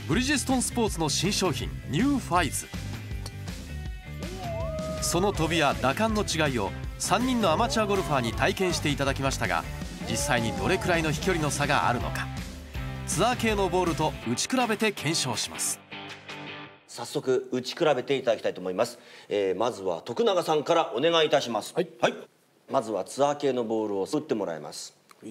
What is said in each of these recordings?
ブリヂストンスポーツの新商品ニューファイズ。その飛びや打感の違いを3人のアマチュアゴルファーに体験していただきましたが、実際にどれくらいの飛距離の差があるのか、ツアー系のボールと打ち比べて検証します。 早速打ち比べていただきたいと思います。まずは徳永さんからお願いいたします。はい、はい、まずはツアー系のボールを打ってもらいます。はい、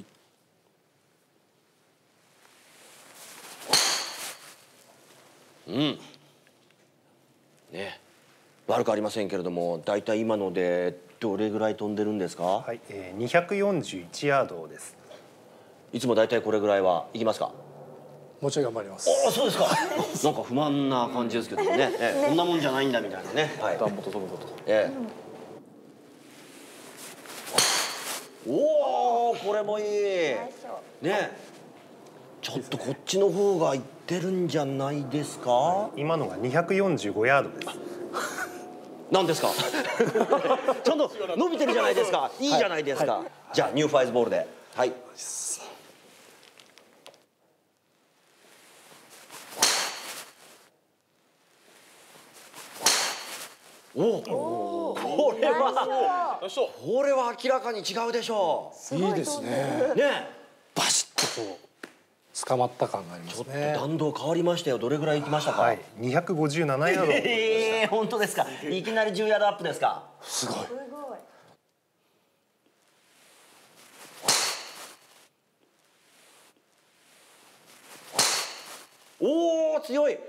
ね、悪くありませんけれども、だいたい今のでどれぐらい飛んでるんですか？ はい、241ヤードです。 いつもだいたいこれぐらいはいきますか？ もうちょい頑張ります。 ああ、そうですか。なんか不満な感じですけどね。こんなもんじゃないんだみたいなね。はい。 もっと飛ぶこと。 おお、これもいい。ね。ちょっとこっちの方がいってるんじゃないですか？ 今のが245ヤードです。 なんですか？ちょっと伸びてるじゃないですか。いいじゃないですか。じゃあニューファイズボールで。はい。おお、これは明らかに違うでしょう。 いいですね。 ね、 バシッとこう捕まった感がありますね。 ちょっと弾道変わりましたよ。どれぐらい行きましたか？ はい、257ヤード。 本当ですか。いきなり10ヤードアップですか。 すごい。 おお、強い。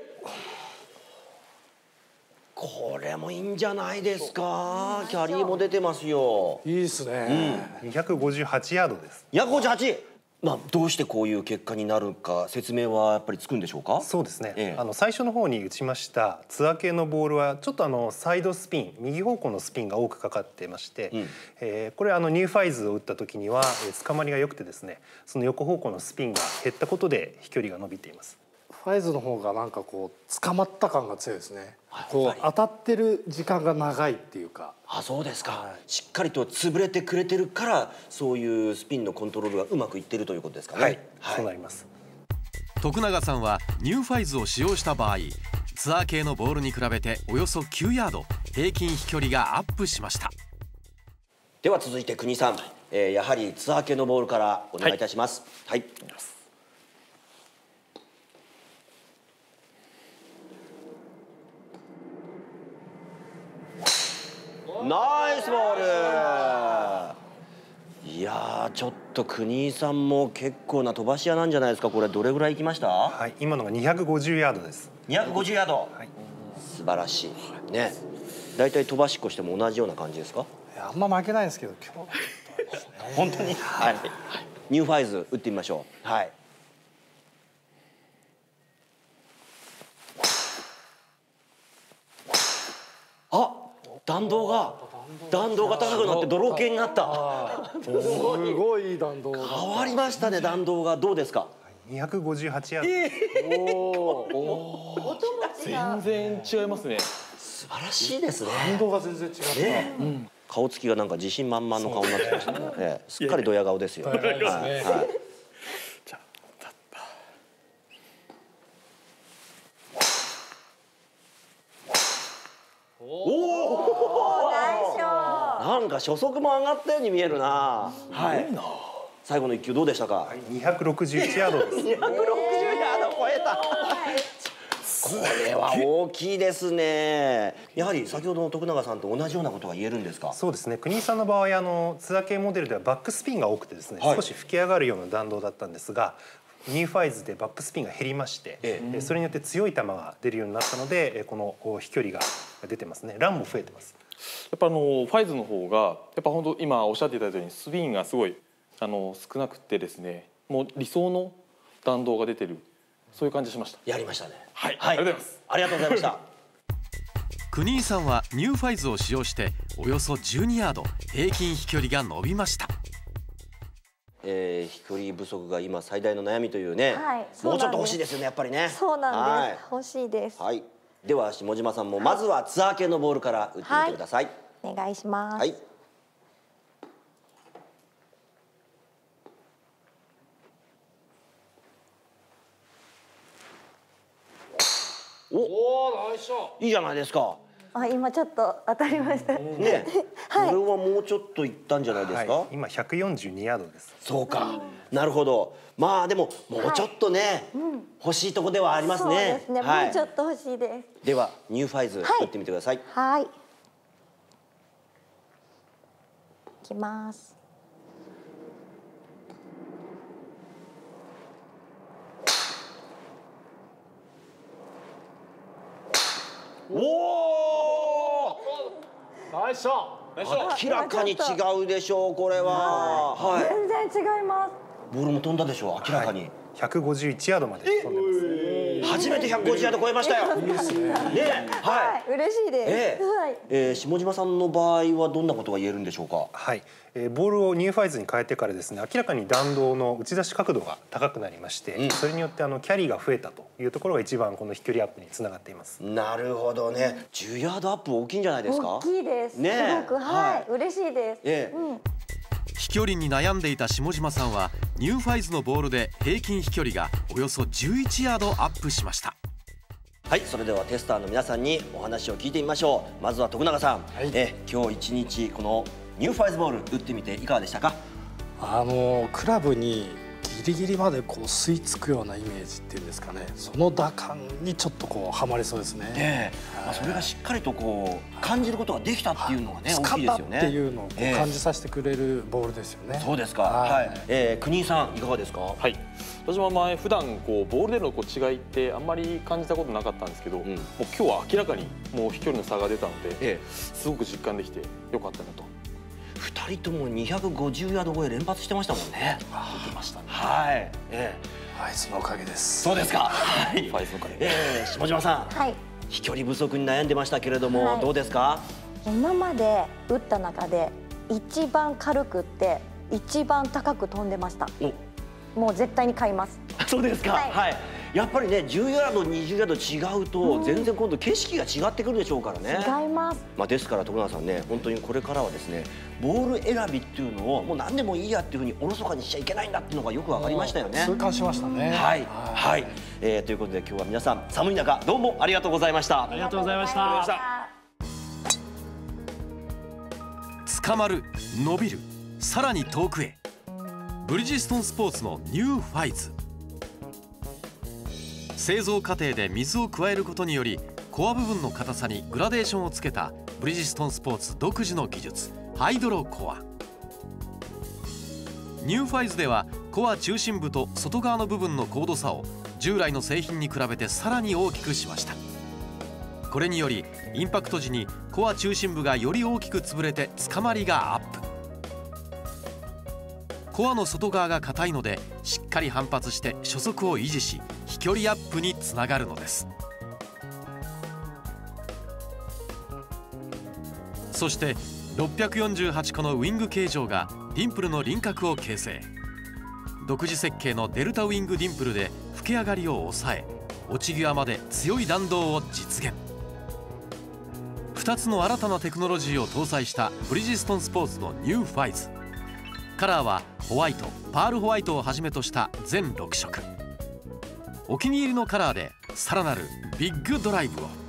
これもいいんじゃないですか。キャリーも出てますよ。 いいですね。 258ヤードです。 258。まあどうしてこういう結果になるか説明はやっぱりつくんでしょうか？ そうですね。最初の方に打ちましたツアー系のボールはちょっとサイドスピン、右方向のスピンが多くかかってまして、これニューファイズを打った時には捕まりが良くてですね、その横方向のスピンが減ったことで飛距離が伸びています。 ファイズの方がなんかこう捕まった感が強いですね。こう当たってる時間が長いっていうか。 あ、そうですか。しっかりと潰れてくれてるからそういうスピンのコントロールがうまくいってるということですかね。 はい、そうなります。 徳永さんはニューファイズを使用した場合、ツアー系のボールに比べておよそ9ヤード平均飛距離がアップしました。 では続いて国さん、やはりツアー系のボールからお願いいたします。はい、ナイスボール。いやー、ちょっと国井さんも結構な飛ばし屋なんじゃないですか。これどれぐらい行きました？ はい、今のが250ヤードです。 250ヤード。はい、素晴らしい。ね。だいたい飛ばしっこしても同じような感じですか？ あんま負けないんですけど今日。 本当に。はい。ニューファイズ打ってみましょう。はい。あ、弾道が高くなって泥系になった。 すごい弾道。 変わりましたね。弾道がどうですか ？258ヤード。 全然違いますね。 素晴らしいですね。 弾道が全然違う。 ね、顔つきがなんか自信満々の顔になってましたね。すっかりドヤ顔ですよ。はいはい。おお、なんか初速も上がったように見えるな。はい。最後の一球どうでしたか ？261ヤードです。 260ヤード超えた。これは大きいですね。やはり先ほどの徳永さんと同じようなことが言えるんですか？ そうですね。国井さんの場合ツアー系モデルではバックスピンが多くてですね、少し吹き上がるような弾道だったんですが、ニューファイズでバックスピンが減りまして、それによって強い球が出るようになったので、この飛距離が出てますね。ランも増えてます。 やっぱファイズの方がやっぱ本当今おっしゃっていただいたようにスピンがすごい少なくてですね、もう理想の弾道が出てる、そういう感じしました。 やりましたね。 はい、ありがとうございます。 ありがとうございました。 国井さんはニューファイズを使用しておよそ12ヤード平均飛距離が伸びました。 飛距離不足が今最大の悩みというね、もうちょっと欲しいですよね、やっぱりね。 そうなんです、欲しいです。 はい、では下島さんもまずはツアー系のボールから打ってみてください。 お願いします。 はい。 おお、いいじゃないですか。 今ちょっと当たりました。 ね、これはもうちょっといったんじゃないですか。 今142ヤードです。 そうか、なるほど。まあでももうちょっとね、欲しいとこではありますね。 そうですね、もうちょっと欲しいです。 ではニューファイズ打ってみてください。 はい。いきます。 おお、 ナイスショッ明らかに違うでしょう、これは。はい。 全然違います。 ボールも飛んだでしょう、明らかに。 151ヤードまで飛んでます。 初めて150ヤード超えましたよ。ね、ははい、嬉しいです。はい。 い。下島さんの場合はどんなことが言えるんでしょうか。 はい、ボールをニューファイズに変えてからですね、明らかに弾道の打ち出し角度が高くなりまして、それによってキャリーが増えたというところが一番この飛距離アップにつながっています。 なるほどね。10ヤードアップ大きいんじゃないですか。 大きいです。 ね、 すごく、はい、嬉しいです。 飛距離に悩んでいた下島さんはニューファイズのボールで平均飛距離がおよそ11ヤードアップしました。 はい、それではテスターの皆さんにお話を聞いてみましょう。まずは徳永さん、今日一日このニューファイズボール打ってみていかがでしたか。 クラブにギリギリまでこう吸い付くようなイメージっていうんですかね、その打感にちょっとこうはまりそうですね。 それがしっかりとこう感じることができたっていうのがね、大きいですよね。 っていうのをこう感じさせてくれるボールですよね。 そうですか。はい。国井さんいかがですか。 はい。私も前普段こうボールでのこう違いってあんまり感じたことなかったんですけど、もう今日は明らかにもう飛距離の差が出たので、すごく実感できてよかったなと。 2人とも250ヤード超え連発してましたもんね。 出てましたね。 はい。 ファイズのおかげです。 そうですか。はい。 ファイズのおかげ。 下島さん。 はい。 飛距離不足に悩んでましたけれども、どうですか。 今まで打った中で一番軽くって一番高く飛んでました。もう絶対に買います。 そうですか。はい。やっぱりね、10ヤード20ヤード違うと全然今度景色が違ってくるでしょうからね。 違います。 ですから徳永さんね、本当にこれからはですね、ボール選びっていうのをもう何でもいいやっていうふうにおろそかにしちゃいけないんだっていうのがよくわかりましたよね。 痛感しましたね。 はいはい。ということで今日は皆さん寒い中どうもありがとうございました。 ありがとうございました。 捕まる、伸びる、さらに遠くへ。ブリヂストンスポーツのニューファイズ。製造過程で水を加えることによりコア部分の硬さにグラデーションをつけたブリヂストンスポーツ独自の技術、ハイドロコア。ニューファイズではコア中心部と外側の部分の高度差を従来の製品に比べてさらに大きくしました。これによりインパクト時にコア中心部がより大きく潰れて捕まりがアップ。コアの外側が硬いのでしっかり反発して初速を維持し飛距離アップにつながるのです。そして648個のウィング形状がディンプルの輪郭を形成。独自設計のデルタウィングディンプルで吹き上がりを抑え落ち際まで強い弾道を実現。2つの新たなテクノロジーを搭載したブリヂストンスポーツのニューファイズ。カラーはホワイト、パールホワイトをはじめとした全6色。お気に入りのカラーでさらなるビッグドライブを。